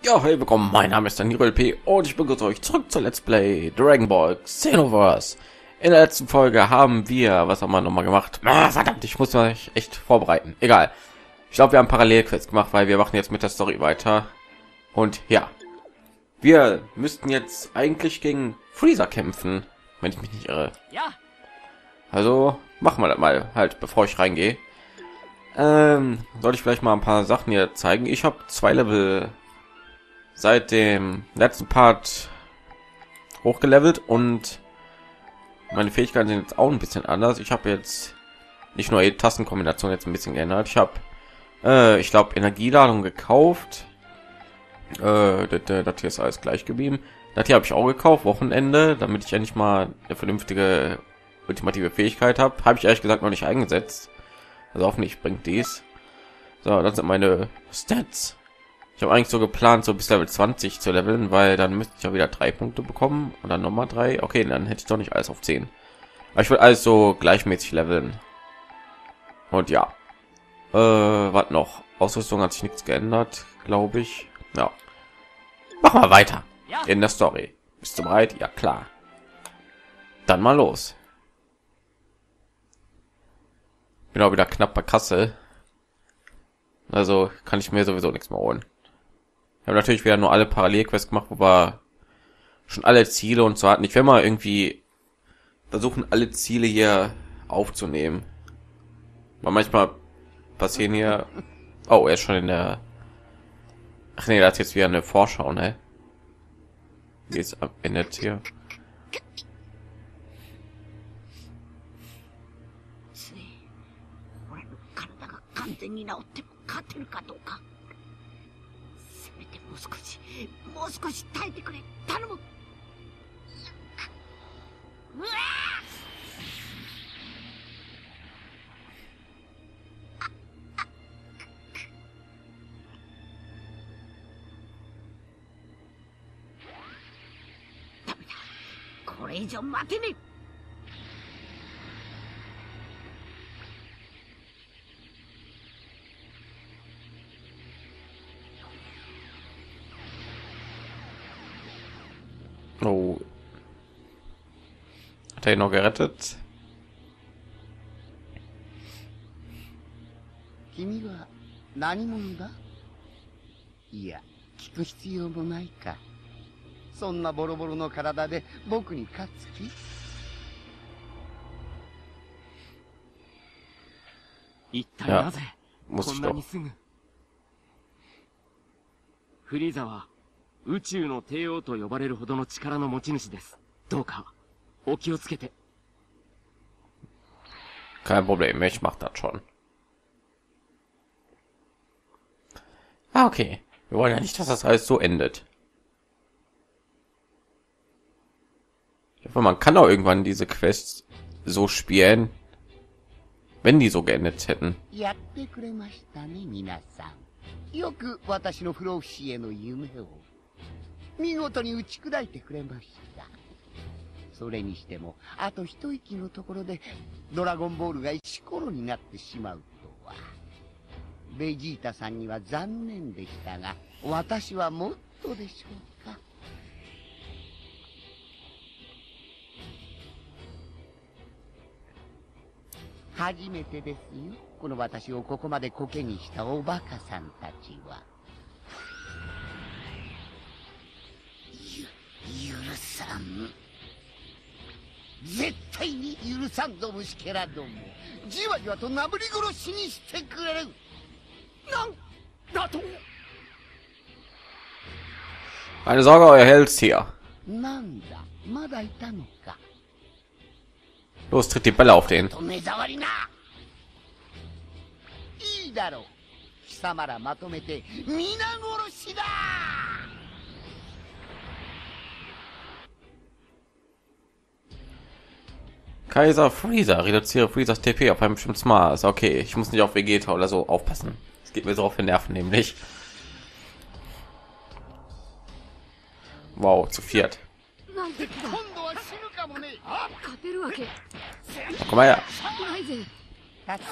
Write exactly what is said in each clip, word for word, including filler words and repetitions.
Ja, hey, willkommen, mein Name ist Daniel P. und ich begrüße euch zurück zur Let's Play Dragon Ball Xenoverse. In der letzten Folge haben wir, was haben wir noch mal gemacht? Ah, verdammt, ich muss mich echt vorbereiten. Egal. Ich glaube, wir haben Parallelquest gemacht, weil wir machen jetzt mit der Story weiter. Und ja, wir müssten jetzt eigentlich gegen Freezer kämpfen, wenn ich mich nicht irre. Ja. Also machen wir das mal, halt, bevor ich reingehe. Ähm, soll ich vielleicht mal ein paar Sachen hier zeigen? Ich habe zwei Level seit dem letzten Part hochgelevelt und meine Fähigkeiten sind jetzt auch ein bisschen anders. Ich habe jetzt nicht nur die Tastenkombination jetzt ein bisschen geändert. Ich habe, äh, ich glaube, Energieladung gekauft. Äh, das, das hier ist alles gleich geblieben. Das hier habe ich auch gekauft, Wochenende, damit ich ja nicht mal eine vernünftige ultimative Fähigkeit habe. Habe ich ehrlich gesagt noch nicht eingesetzt. Also hoffentlich bringt dies. So, das sind meine Stats. Ich habe eigentlich so geplant, so bis Level zwanzig zu leveln, weil dann müsste ich ja wieder drei Punkte bekommen und dann nochmal drei. Okay, dann hätte ich doch nicht alles auf zehn. Aber ich will alles so gleichmäßig leveln. Und ja. Äh, was noch? Ausrüstung hat sich nichts geändert, glaube ich. Ja. Machen wir weiter. In der Story. Bist du bereit? Ja, klar. Dann mal los. Bin auch wieder knapp bei Kasse. Also kann ich mir sowieso nichts mehr holen. Ich habe natürlich wieder nur alle Parallelquests gemacht, wo wir schon alle Ziele und so hatten. Ich will mal irgendwie versuchen, alle Ziele hier aufzunehmen. Weil manchmal passieren hier... Oh, er ist schon in der... Ach nee, da ist jetzt wieder eine Vorschau, ne? Wie ist am Ende hier? Oh. Hat er ihn noch gerettet? 君は何者だ? いや、聞く必要もないか。そんなボロボロの体で僕に勝つ気? 一体なぜこんなにすぐ。フリーザは宇宙の帝王と呼ばれるほどの力の持ち主です。どうかお気をつけて。 Kein Problem, ich mach das schon. Ah, okay. Wir wollen ja nicht, dass das alles so endet. Ich hoffe, man kann auch irgendwann diese Quests so spielen, wenn die so geendet hätten. やってくれましたね、皆さん。よく私の不老不死への夢を見事に打ち砕いてくれました。それにしても、あと一息のところでドラゴンボールが石ころになってしまうとは。ベジータさんには残念でしたが、私はもっとでしょうか。初めてですよ、この私をここまでコケにしたおバカさんたちは。ゆ、許さん。絶対に許さんぞ、虫けらども。じわじわとなぶり殺しにしてくれる。なんだと。 Keine Sorge, euer Held hier. なんだ、まだいたのか。 Los, tritt die Bälle auf den. と目障りな。いいだろう。貴様らまとめて皆殺しだ。 Kaiser Freezer, reduziere Freezers T P auf ein bestimmtes Maß. Okay, ich muss nicht auf Vegeta oder so aufpassen. Es geht mir so auf den Nerven nämlich. Wow, zu viert. Na, komm mal her.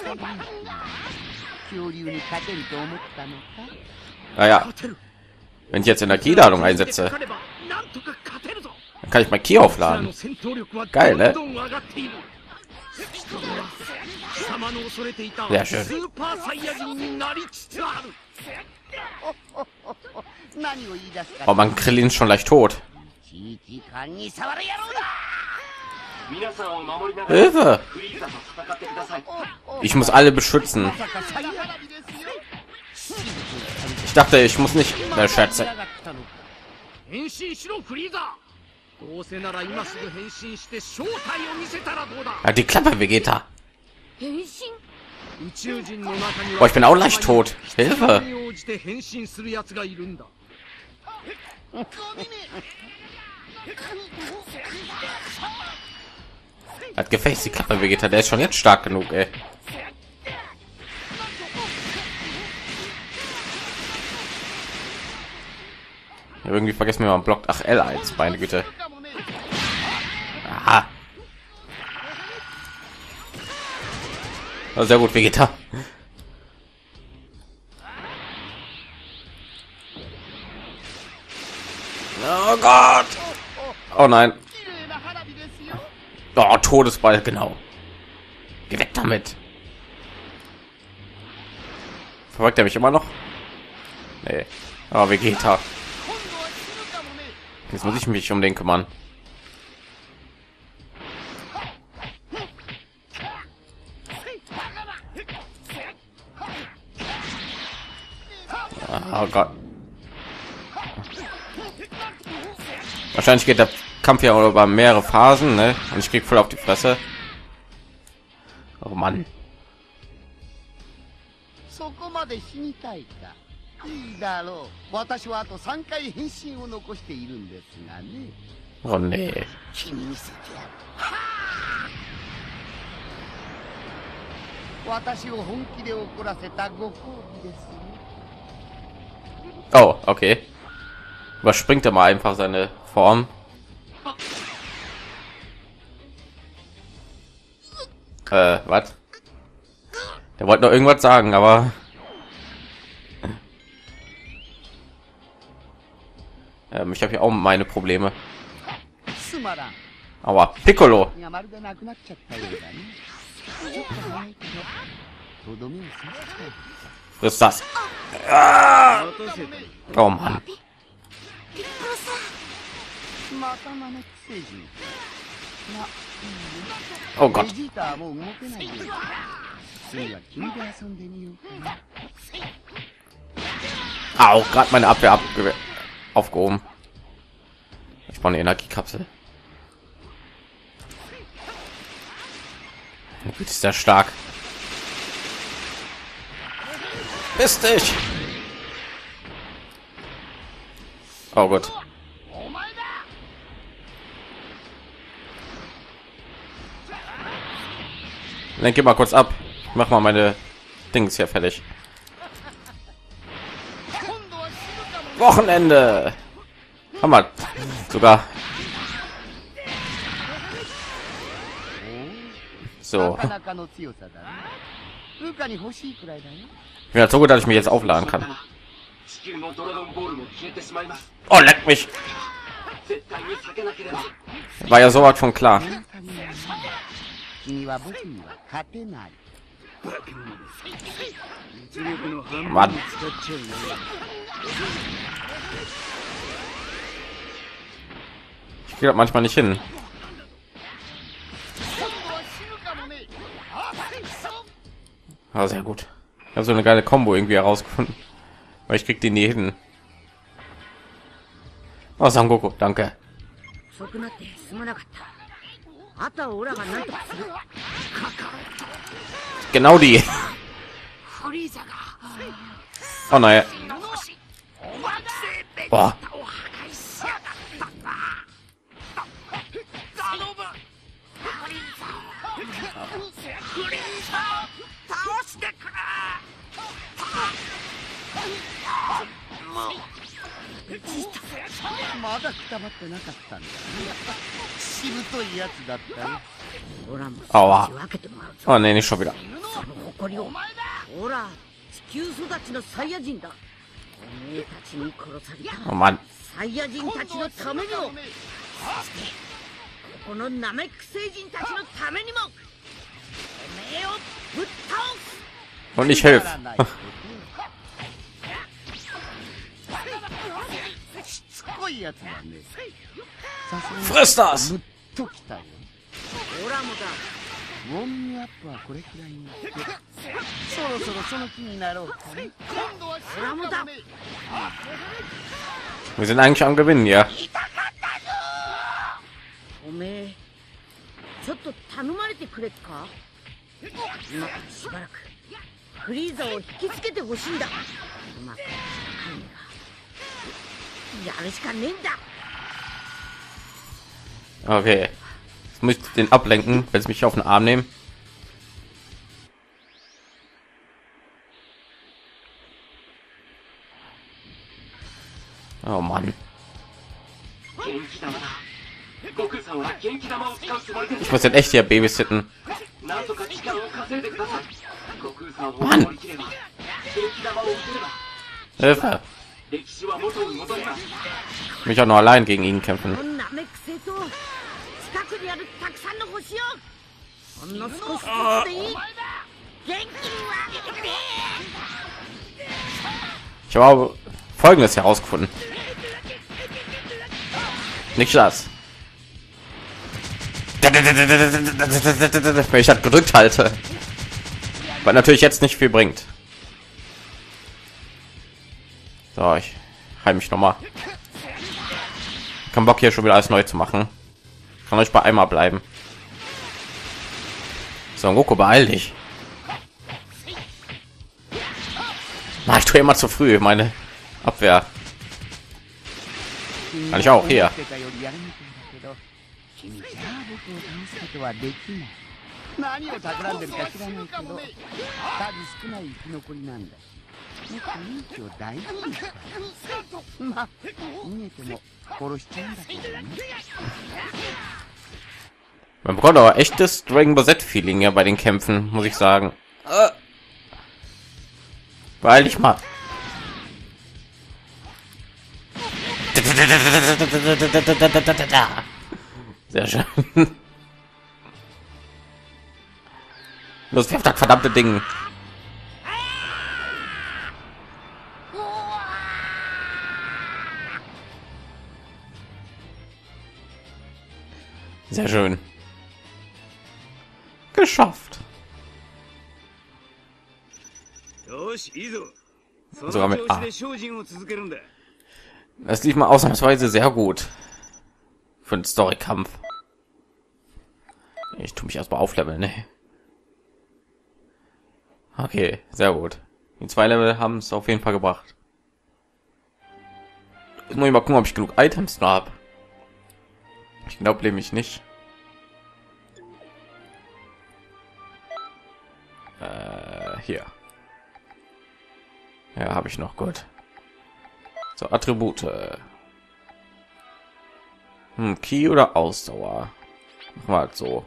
Ja, ja. Wenn ich jetzt Energieladung einsetze, dann kann ich mein Ki aufladen. Geil, ne? Sehr schön. Oh, man, Krillin ist schon leicht tot. Hilfe! Ich muss alle beschützen. Ich dachte, ich muss nicht. Na, Schätze. Ja, die Klappe, Vegeta. Boah, ich bin auch leicht tot. Hilfe! Hat Gefecht die Klappe, Vegeta. Der ist schon jetzt stark genug, ey. Ja, irgendwie vergessen wir mal Block. Ach, L eins, meine Güte. Aha. Sehr gut, Vegeta. Oh Gott. Oh nein. Oh, Todesball, genau. Geh weg damit. Verfolgt er mich immer noch? Nee. Aber Vegeta. Jetzt muss ich mich um den kümmern. Oh Gott. Wahrscheinlich geht der Kampf ja über mehrere Phasen, ne? Und ich krieg voll auf die Fresse. Oh Mann. そこまで死にたいか。いいだろう。私はあとさんかい変身を残しているんですがね。 Oh nee. 君に見せてやる。私を本気で怒らせたご褒美ですよ。 Oh, okay. Überspringt er mal einfach seine Form. Äh, was? Der wollte noch irgendwas sagen, aber ähm, ich habe hier auch meine Probleme. Aber Piccolo. Friss das. Ah! Oh Mann. Oh Gott. Auch gerade meine Abwehr abge aufgehoben. Ich brauche eine Energiekapsel. Gut, ist der stark. Bist dich. Oh Gott. Dann geh mal kurz ab. Ich mach mal meine Dings hier fertig. Wochenende. Hammer. Sogar. So. Ich bin so gut, dass ich mich jetzt aufladen kann. Oh, leck mich. War ja so was von klar. Mann. Ich gehe manchmal nicht hin. Ah, sehr gut. Ich habe so eine geile Combo irgendwie herausgefunden, weil ich krieg die nie hin. Oh, Sangoku, danke. Genau die. Oh nein. Boah. Aua. Oh nee, nicht schon wieder. おめえたちに殺された Oh Mann. サイヤ人たちのためにも、そしてこのナメック星人たちのためにも、おめえをぶっ倒す。 Und ich helfe. しつこいやつだね。さすがに Friss das! むっときたよ。 オラもだ。 ウォーミングアップはこれくらいにして、そろそろその気になろうかね。 オラもだ。 Wir sind eigentlich am Gewinnen, ja. おめえちょっと頼まれてくれっか。今からしばらくフリーザを引きつけてほしいんだ。うまくいかないがやるしかねえんだ。 Okay. Jetzt muss ich den ablenken, wenn sie mich auf den Arm nehmen. Oh Mann. Ich muss jetzt echt hier babysitten. Mann. Hilfe. Mich auch nur allein gegen ihn kämpfen. ナメック星と近くにあるたくさんの星をほんの少しずつでいい。元気に分けてくれ。 Ich habe Folgendes herausgefunden. Nicht das. Wenn ich das gedrückt halte, weil natürlich jetzt nicht viel bringt. So, ich heim mich noch mal. Kein Bock hier schon wieder alles neu zu machen. Kann euch bei einmal bleiben. So, Goku, beeil dich. Na, ich tue immer zu früh meine Abwehr. Kann ich auch hier. 何を企んでるか知らないけど、数少ない生き残りなんだ。もっと命を大事にした。まあ、逃げても殺しちゃうんだけどね。 Man bekommt aber echtes Dragon Ball Z-Feeling ja bei den Kämpfen, muss ich sagen. Äh. Weil ich mal. Sehr schön. Los, wirf das verdammte Ding. Sehr schön. Geschafft. Sogar mit A. Es lief mal ausnahmsweise sehr gut für den Story-Kampf. Ich tue mich erstmal aufleveln, ne? Okay, sehr gut. Die zwei Level haben es auf jeden Fall gebracht. Jetzt muss ich mal gucken, ob ich genug Items noch habe. Ich glaube nämlich nicht. Äh, hier. Ja, habe ich noch, gut. So, Attribute. Hm, Key oder Ausdauer? Machen wir halt so.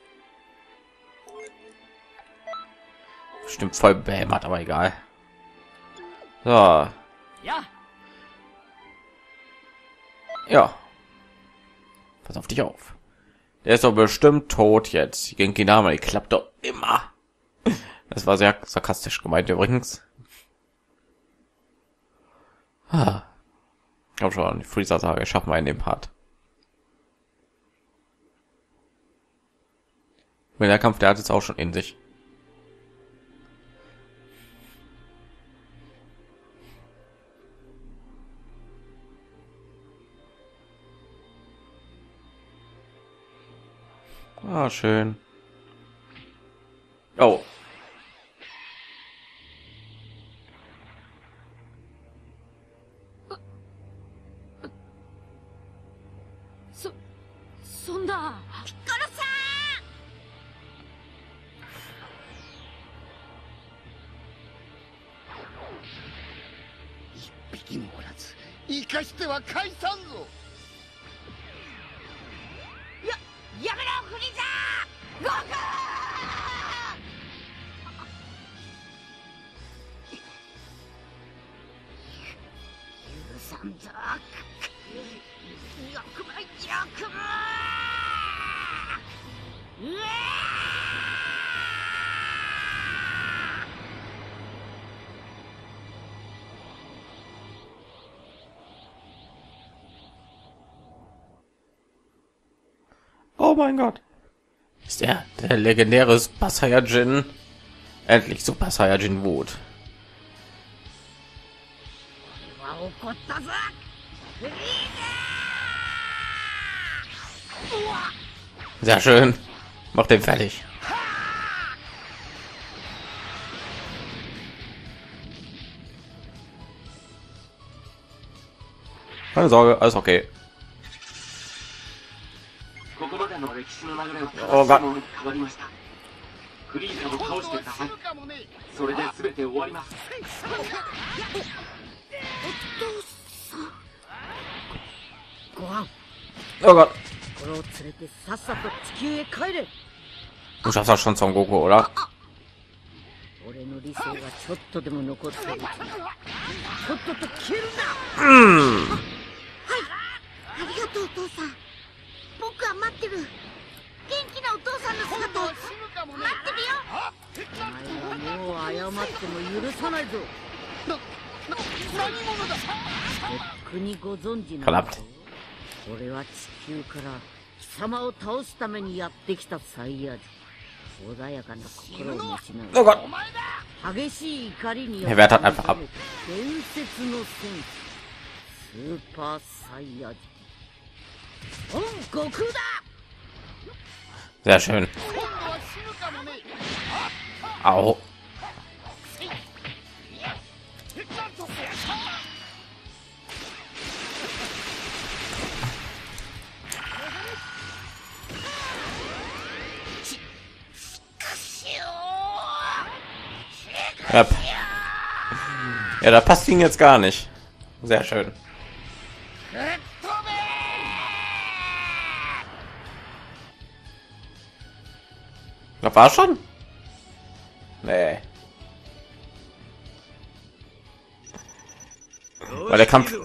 Stimmt voll behämmert, aber egal. So. Ja. Ja. Pass auf dich auf. Der ist doch bestimmt tot jetzt. Genki Dama, die klappt doch immer. Das war sehr sarkastisch gemeint übrigens. Ah. Ich glaube schon, die Freezer-Sage schaffen wir in dem Part. Wenn der Kampf, der hat jetzt auch schon in sich. Ah, schön. Oh. そ、そんな。ピッコロさ一匹もおらず、生かしては返さんぞ。 ん。や、やめろフリーザー。ゴーゴー。 さんぞ。よくもよくも。うわ Oh mein Gott. Ist der, der legendäre Super Saiyajin. Endlich Super Saiyajin Wut. ー、怒ったぞ。フリーザー。 Sehr schön. Mach den fertig. Keine Sorge, alles okay. ここまでの歴史の流れをおが変わりました。フリーザを倒してください。それで全て終わります。 ご飯、 Oh Gott. これを連れてさっさと地球へ帰れ。 Du schaffst das schon, Son Goku, oder? 俺の理想がちょっとでも残っている。とっとと消えるんだ。 Mm. はい、ありがとうお父さん。僕は待ってる。元気なお父さんの姿を待ってるよ。お前はもう謝っても許さないぞ。何者だ。とっくにご存知なのか。俺は地球から貴様を倒すためにやってきたサイヤ人。穏やかな心を持ちな Oh が Gott. ら激しい怒りによ Er wehrt halt einfach ab. 伝説の戦士スーパーサイヤ人孫悟空だ。 Sehr schön. Au. Ja. Ja, da passt ihn jetzt gar nicht. Sehr schön. Das war schon? Nee. Weil der Kampf,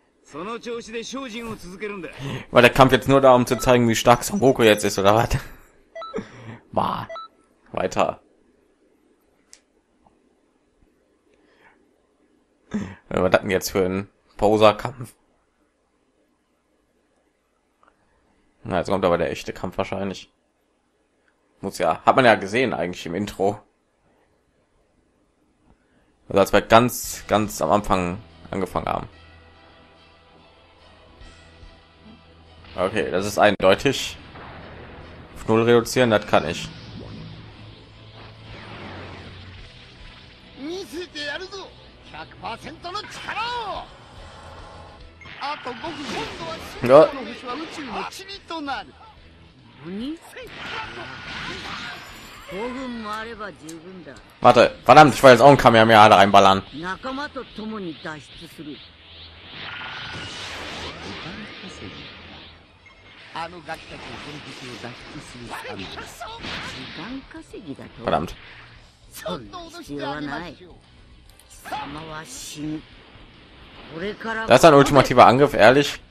weil der Kampf jetzt nur da, um zu zeigen, wie stark Son Goku jetzt ist, oder was? War weiter. Was hatten jetzt für einen Poser-Kampf? Na, jetzt kommt aber der echte Kampf wahrscheinlich. Muss ja, hat man ja gesehen eigentlich im Intro. Also als wir ganz, ganz am Anfang angefangen haben. Okay, das ist eindeutig. Auf null reduzieren, das kann ich. Ja. Warte, verdammt, ich will jetzt auch ein Kamehameha reinballern. 仲間と共に脱出する。あのガキたちの天敵を脱出するために時間稼ぎだと。 Verdammt. そんな必要はない。貴様は死ぬ。これから。 Das ist ein ultimativer Angriff, ehrlich.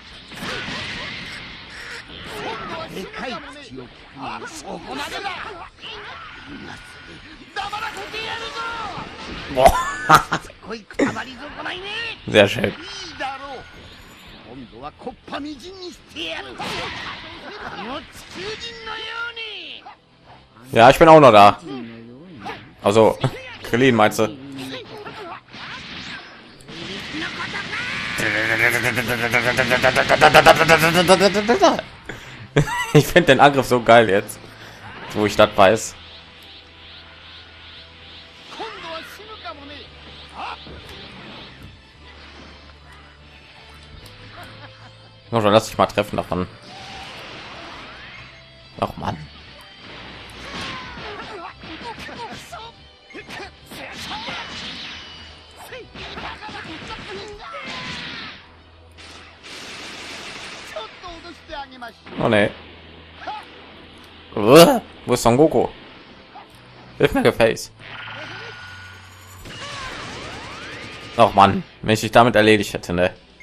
Boah. Sehr schön. Ja, ich bin auch noch da. Also, Krillin meinst du? Ich finde den Angriff so geil jetzt, wo ich das weiß. Oh, schon lass dich mal treffen davon. Ach Mann. Oh ne. Uh, wo ist Son Goku? Hilf mir, Face. Ach Mann, wenn ich dich damit erledigt hätte, ne?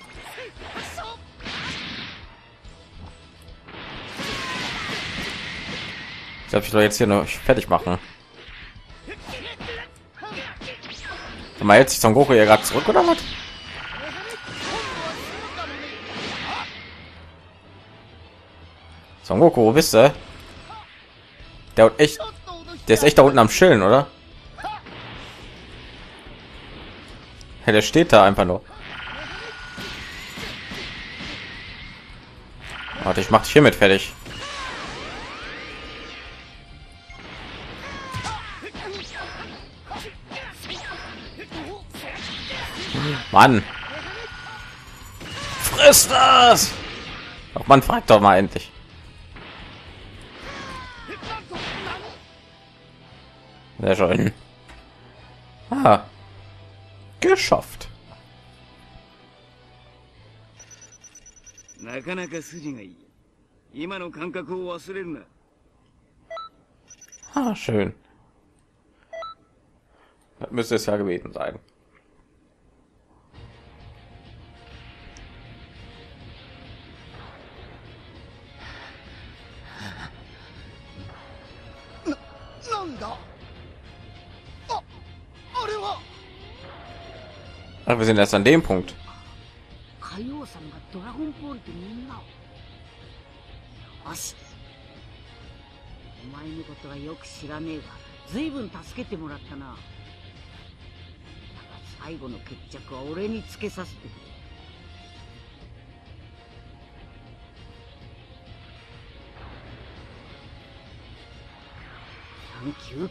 glaube, ich soll jetzt hier noch fertig machen. Mal jetzt sich Son Goku hier gerade zurück oder was? Son Goku, wo bist du? Der hat echt, der ist echt da unten am Chillen, oder? Ja, der steht da einfach nur. Warte, ich mach dich hiermit fertig. Mann, friss das! Ach, man fragt doch mal endlich. Sehr schön. Ah, geschafft. なかなか筋がいい。今の感覚を忘れるな。 Ah, schön. Das müsste es ja gewesen sein. Ach, wir sind erst an dem Punkt. 海王さんがドラゴンボールでみんなを。よし。お前のことはよく知らねえが、ずいぶん助けてもらったな。だが最後の決着は俺につけさせてくれ。サンキュー。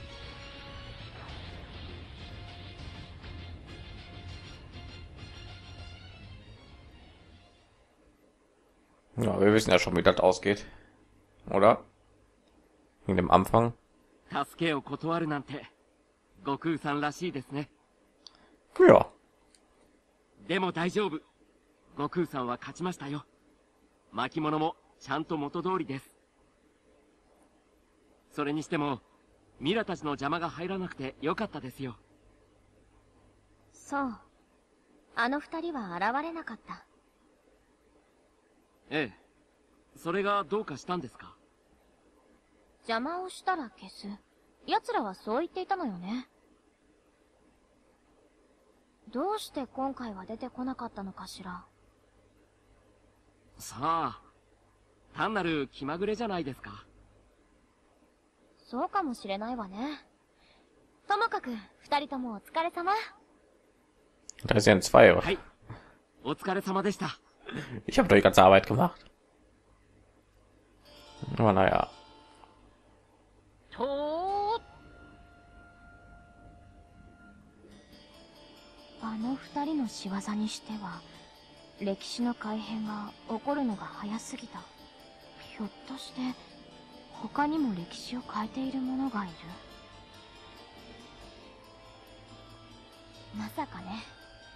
Ja, wir wissen ja schon, wie das ausgeht, oder? In dem Anfang. 助けを断るなんて悟空さんらしいですね。 Ja. でも大丈夫。悟空さんは勝ちましたよ。巻物もちゃんと元通りです。それにしてもミラたちの邪魔が入らなくてよかったですよ。 そう。あの二人は現れなかった。 ええ、それがどうかしたんですか？ 邪魔をしたら消す。奴らはそう言っていたのよね。どうして今回は出てこなかったのかしら。 さあ、単なる気まぐれじゃないですか。 そうかもしれないわね。ともかく二人ともお疲れ様。 Da ist ja ein zwei, oder? はい、お疲れ様でした。 Ich habe doch die ganze Arbeit gemacht. Aber naja. とあの二人の仕業にしては、歴史の改変が起こるのが早すぎた。ひょっとして、他にも歴史を変えている者がいる。まさかね。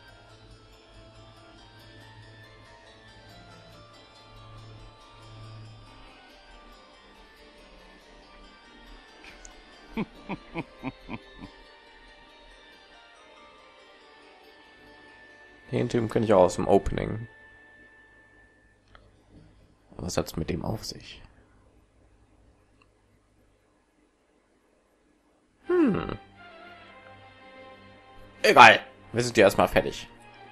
Den Typen kenne ich auch aus dem Opening. Was hat's mit dem auf sich? Hm. Egal. Wir sind ja erstmal fertig.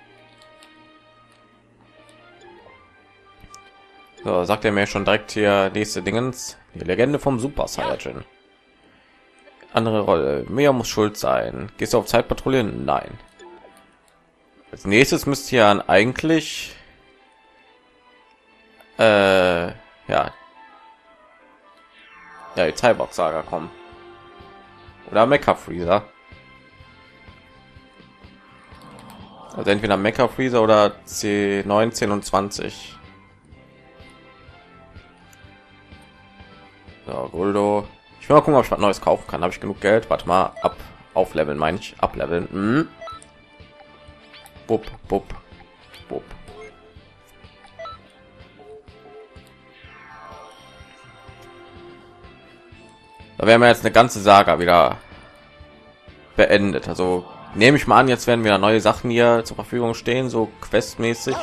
So, sagt er mir schon direkt hier nächste Dingens. Die Legende vom Super Saiyajin. Andere Rolle. Mehr muss schuld sein. Gehst du auf Zeitpatrouille? Nein. Als nächstes müsste ja eigentlich äh, ja ja die Cyborg Saga kommen oder Mecha Freezer. Also entweder Mecha Freezer oder C neunzehn und zwanzig. So, Guldo. Ich will mal gucken, ob ich was Neues kaufen kann. Habe ich genug Geld? Warte mal, ab aufleveln meine ich, ableveln. Hm. Bup, bup, bup. Da werden wir jetzt eine ganze Saga wieder beendet. Also nehme ich mal an, jetzt werden wieder neue Sachen hier zur Verfügung stehen, so questmäßig.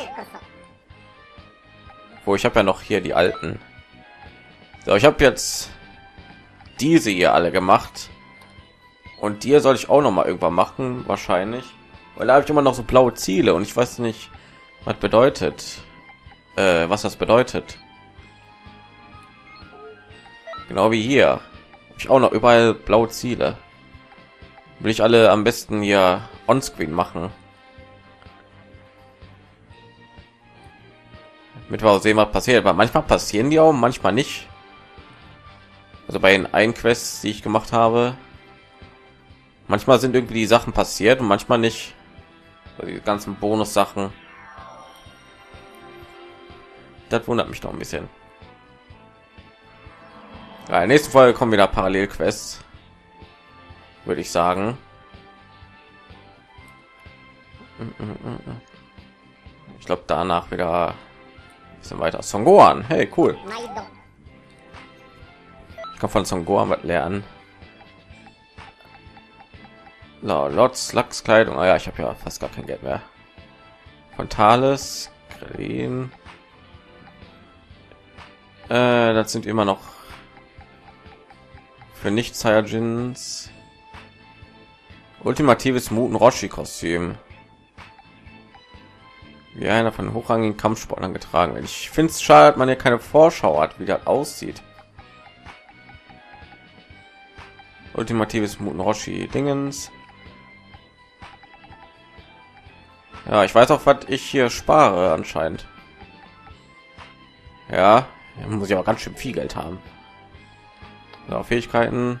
Wo ich habe ja noch hier die alten. So, ich habe jetzt diese hier alle gemacht. Und die soll ich auch noch mal irgendwann machen, wahrscheinlich. Weil da habe ich immer noch so blaue Ziele und ich weiß nicht, was bedeutet, äh, was das bedeutet. Genau wie hier. Hab ich auch noch überall blaue Ziele. Will ich alle am besten hier on-screen machen. Damit wir auch sehen, was passiert. Weil manchmal passieren die auch, manchmal nicht. Also bei den einen Quests, die ich gemacht habe, manchmal sind irgendwie die Sachen passiert und manchmal nicht. Also die ganzen Bonus-Sachen. Das wundert mich noch ein bisschen. Ja, in der nächsten Folge kommen wieder Parallelquests, würde ich sagen. Ich glaube danach wieder ein bisschen weiter. Son Gohan, hey cool. Ich kann von Son Gohan was lernen. No, Lots Lachskleidung. Ah ja, ich habe ja fast gar kein Geld mehr. Von Thales, Krillin. Äh, das sind immer noch für nicht Saiyajins. Ultimatives Muten Roshi Kostüm. Wie einer von hochrangigen Kampfsportlern getragen wird. Ich finde es schade, dass man ja keine Vorschau hat, wie das aussieht. Ultimatives Muten Roshi Dingens. Ja, ich weiß auch, was ich hier spare anscheinend. Ja, muss ich auch ganz schön viel Geld haben. So, Fähigkeiten.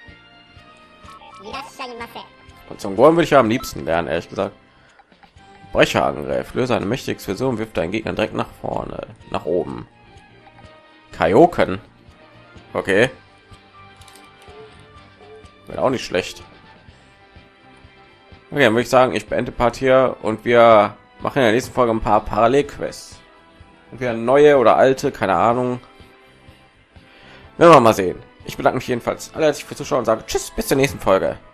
Und zum Gohan würde ich ja am liebsten lernen, ehrlich gesagt. Brecherangriff. Löse eine mächtige Explosion, wirft deinen Gegner direkt nach vorne, nach oben. Kaioken. Okay. Wäre auch nicht schlecht. Okay, dann würde ich sagen, ich beende Part hier und wir machen in der nächsten Folge ein paar Parallelquests. Entweder neue oder alte, keine Ahnung. Werden wir mal sehen. Ich bedanke mich jedenfalls alle herzlich fürs Zuschauen und sage Tschüss, bis zur nächsten Folge.